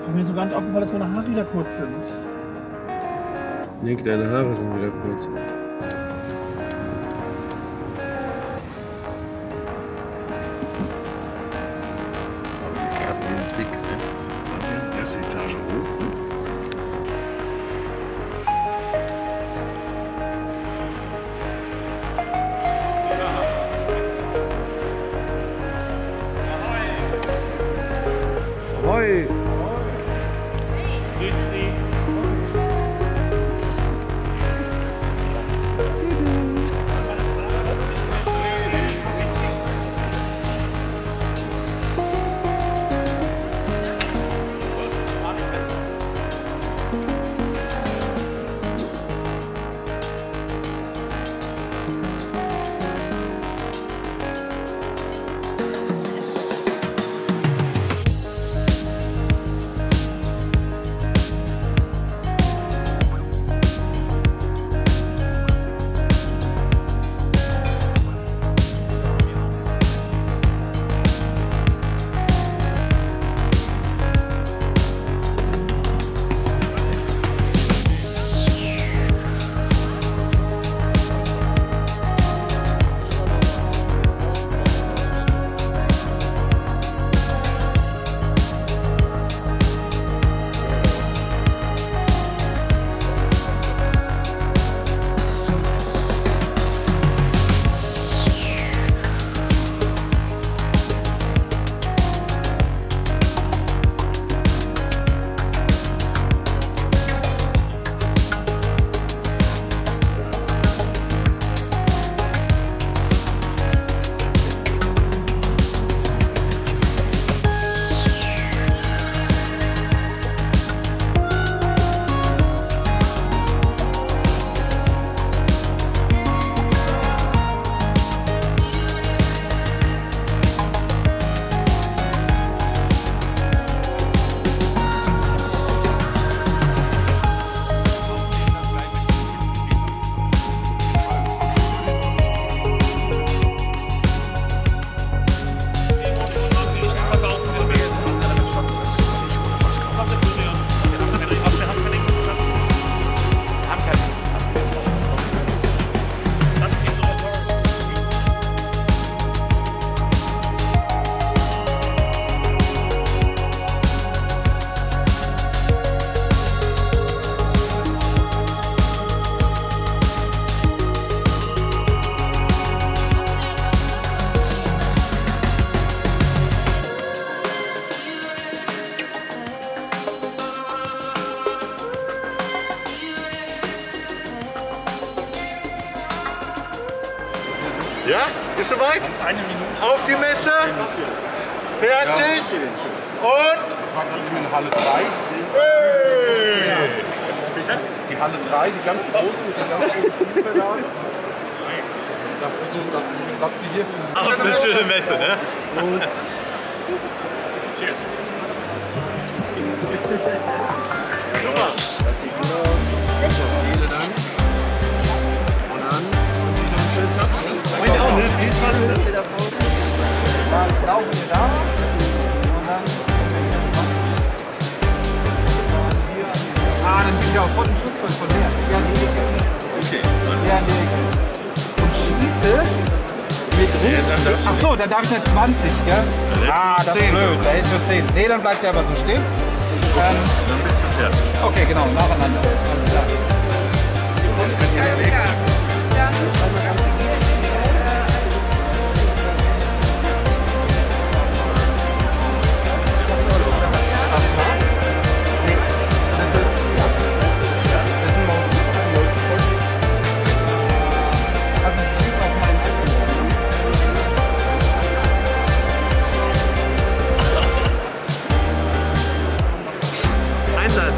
Mir ist so ganz aufgefallen, dass meine Haare wieder kurz sind. Nick, deine Haare sind wieder kurz. Aber jetzt hatten wir einen Trick, ne? Machen wir erste Etage hoch. Ne? Ahoi! Grüezi. Ja, ist soweit? Eine Minute. Auf die Messe. Fertig. Und. In Halle 3. Hey. Bitte? Die Halle 3, die ganz große mit den ganz großen Spielfeldern. Das ist so ein Platz wie hier. Auch eine schöne Messe, ne? Cheers. Super. Das sieht gut aus. Vielen Dank. Und dann wünsche ich noch einen schönen Tag. Euch auch, ne? Viel Spaß. Dann laufen wir da und dann dann bin ich auch voll im Schuss von der. Ja, die Ecke. Okay. Ja, die Ecke. Und schieße mit rum. Ach so, dann darf ich nicht 20, gell? Das ist 10, blöd. Da hätte ich schon 10. Nee, dann bleibt der aber so stehen. Dann bist du fertig. Okay, genau, nacheinander. Alles klar. Einsatz.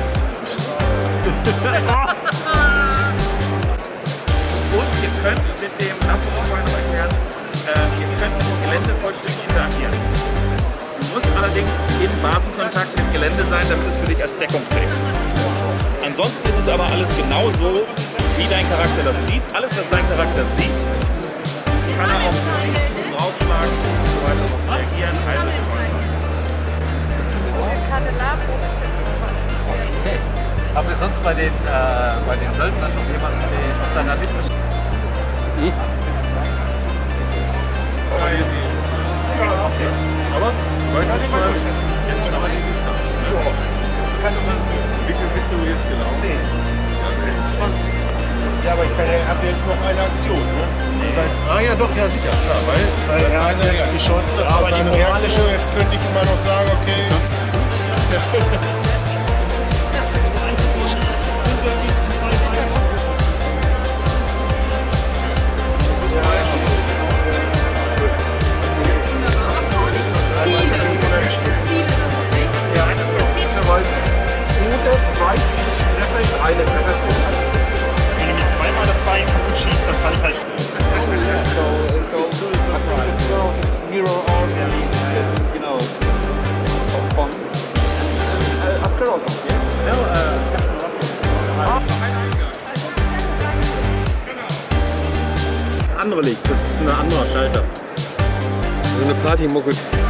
Und ihr könnt mit dem, das muss ich vorhin noch erklären, ihr könnt mit dem Gelände vollständig interagieren. Du musst allerdings in Basenkontakt mit dem Gelände sein, damit es für dich als Deckung zählt. Ansonsten ist es aber alles genau so, wie dein Charakter das sieht. Alles, was dein Charakter sieht, kann er auch draufschlagen und so weiter reagieren. Also, Kandelabro ist Haben wir sonst bei den Söldnern noch jemanden, der auf deiner Liste steht? Aber, weißt du, ich meine, jetzt schon mal die Distanz. Wie viel bist du jetzt genau? 10. Ja, du hättest 20. Ja, aber ich habe jetzt noch eine Aktion, ne? Das heißt, ja doch, ja sicher, klar, weil einer jetzt geschossen ist. Aber die moralische, jetzt könnte ich immer noch sagen, okay. Eine Treffer. Wenn du mir zweimal das Bein kaputt schießt, dann kann ich halt. Genau. Von Askerosa. Das andere Licht, das ist ein anderer Schalter. So eine Partymucke.